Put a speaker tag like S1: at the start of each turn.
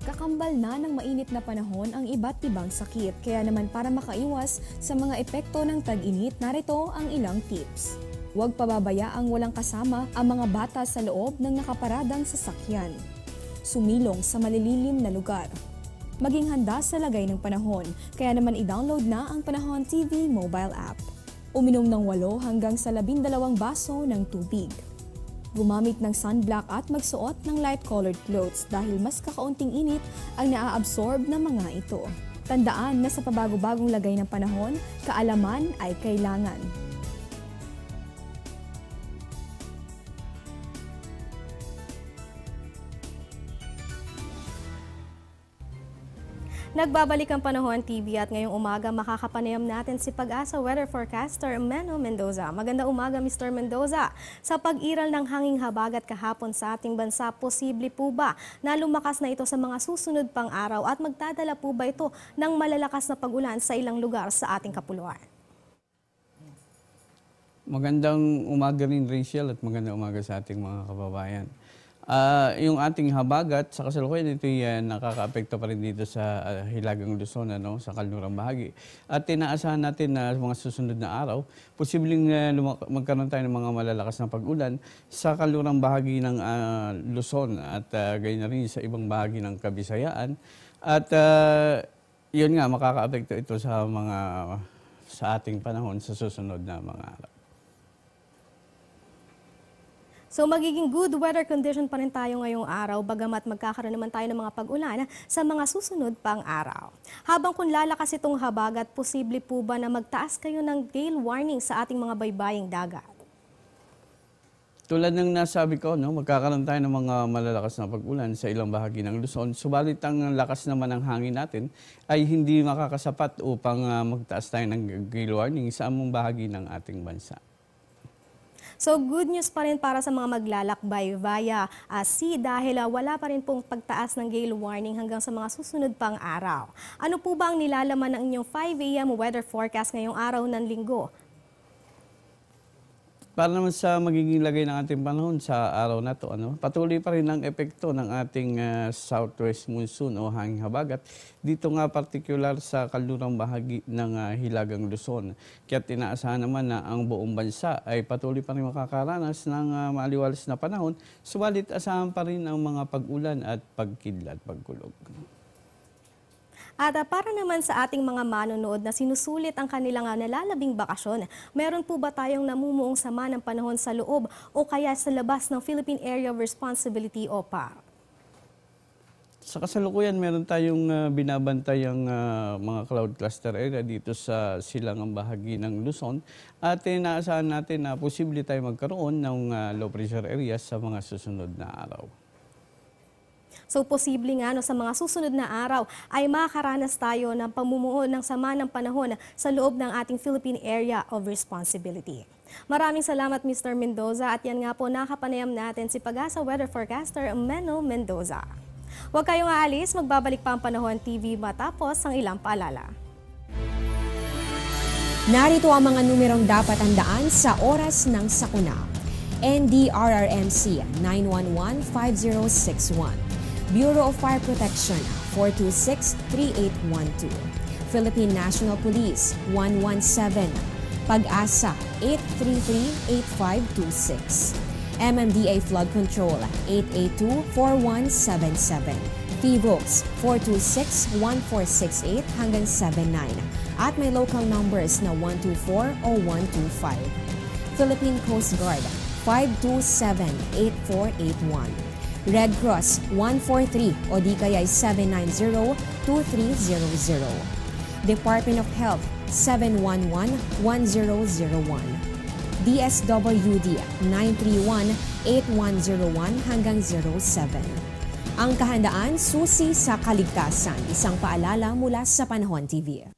S1: Kakambal na ng mainit na panahon ang iba't ibang sakit. Kaya naman para makaiwas sa mga epekto ng tag-init, narito ang ilang tips. Huwag pababayaang walang kasama ang mga bata sa loob ng nakaparadang sasakyan. Sumilong sa malililim na lugar. Maging handa sa lagay ng panahon, kaya naman i-download na ang Panahon TV mobile app. Uminom ng 8 hanggang sa 12 baso ng tubig. Gumamit ng sunblock at magsuot ng light-colored clothes dahil mas kakaunting init ang naa-absorb ng mga ito. Tandaan na sa pabago-bagong lagay ng panahon, kaalaman ay kailangan.
S2: Nagbabalik ang Panahon TV at ngayong umaga makakapanayam natin si Pag-asa weather forecaster Mano Mendoza. Magandang umaga Mr. Mendoza. Sa pag-iral ng hanging habagat kahapon sa ating bansa, posible po ba na lumakas na ito sa mga susunod pang araw at magdadala po ba ito ng malalakas na pag-ulan sa ilang lugar sa ating kapuluan?
S3: Magandang umaga rin Rachel at magandang umaga sa ating mga kababayan. Yung ating habagat sa kasalukuyan ito nakaka-apekto pa rin dito sa Hilagang Luzon, sa kanlurang bahagi. At tinaasahan natin na mga susunod na araw, posibleng magkaroon tayo ng mga malalakas na pag-ulan sa kanlurang bahagi ng Luzon at gayon na rin sa ibang bahagi ng Kabisayaan. At yun nga, makaka-apekto ito sa ating panahon sa susunod na mga araw.
S2: So magiging good weather condition pa rin tayo ngayong araw, bagamat magkakaroon naman tayo ng mga pag-ulan sa mga susunod pang araw. Habang kung lalakas itong habagat, posible po ba na magtaas kayo ng gale warning sa ating mga baybaying dagat?
S3: Tulad ng nasabi ko, magkakaroon tayo ng mga malalakas na pag-ulan sa ilang bahagi ng Luzon. Subalit ang lakas naman ng hangin natin ay hindi makakasapat upang magtaas tayo ng gale warning sa among bahagi ng ating bansa.
S2: So good news pa rin para sa mga maglalakbay via sea dahil wala pa rin pong pagtaas ng gale warning hanggang sa mga susunod pang araw. Ano po ba ang nilalaman ng inyong 5 AM weather forecast ngayong araw ng linggo?
S3: Para naman sa magiging lagay ng ating panahon sa araw na to, patuloy pa rin ang epekto ng ating southwest monsoon o hanging habagat. Dito nga partikular sa kanlurang bahagi ng Hilagang Luzon. Kaya tinaasahan naman na ang buong bansa ay patuloy pa rin makakaranas ng maliwalas na panahon. Subalit asahan pa rin ang mga pag-ulan at pagkidlat, pagkulog.
S2: At para naman sa ating mga manonood na sinusulit ang kanilang nalalabing bakasyon, meron po ba tayong namumuong sama ng panahon sa loob o kaya sa labas ng Philippine Area of Responsibility o PAR?
S3: Sa kasalukuyan, meron tayong binabantayang mga cloud cluster area dito sa silangang bahagi ng Luzon at inaasahan natin na posible tayo magkaroon ng low pressure areas sa mga susunod na araw.
S2: So posible nga sa mga susunod na araw ay makakaranas tayo ng pamumuo ng sama ng panahon sa loob ng ating Philippine Area of Responsibility. Maraming salamat Mr. Mendoza at yan nga po nakapanayam natin si Pag-asa weather forecaster Mano Mendoza. Huwag kayong aalis, magbabalik pa ang Panahon TV matapos ang ilang paalala.
S1: Narito ang mga numerong dapat tandaan sa oras ng sakuna. NDRRMC 911-5061. Bureau of Fire Protection 426-3812. Philippine National Police 117. Pag-asa 833-8526. MMDA Flood Control 882-4177. PVOX 426-1468 hanggang 79. At may local numbers na 124 o 125. Philippine Coast Guard 527-8481. Red Cross 143 o di kaya 790-2300. Department of Health 711-1001. DSWD 931-8101 hanggang 07. Ang kahandaan susi sa kaligtasan, isang paalala mula sa Panahon TV.